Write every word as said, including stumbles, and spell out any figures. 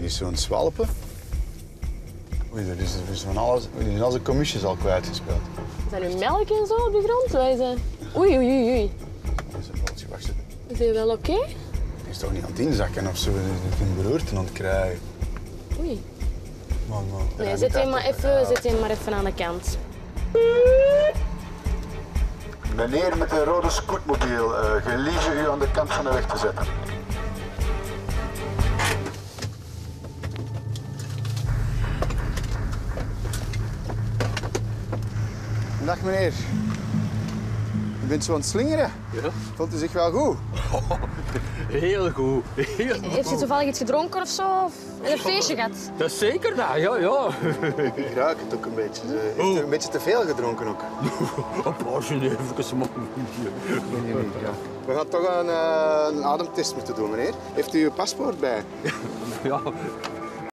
is zo'n zwalpen. Oei, er is, er is van alles. Die zijn al zijn commissies al kwijtgespeeld. Is dat nu melk en zo op de grond? Wat is dat? Oei, oei, oei, oei. Dat is een bootje, wacht zitten. Is hij wel oké? Okay? Die is toch niet aan het inzakken of zo? Die is een beroerte aan het krijgen. Oei. Man, man. Nee, Ja, zet hem die maar, krijgt toch- even, ja. zet hem maar even aan de kant. Meneer met een rode scootmobiel, uh, gelieve u aan de kant van de weg te zetten. Dag meneer. U bent zo aan het slingeren. Ja. Voelt u zich wel goed? Heel goed, heel goed. Heeft je toevallig iets gedronken of zo? Of een feestje gehad? Dat is zeker dat, ja, ja. Ik ruik het ook een beetje. Ze heeft Oh. een beetje te veel gedronken ook. Een paar genevertjes, man. We gaan toch een, uh, een ademtest moeten doen, meneer. Heeft u uw paspoort bij? Ja,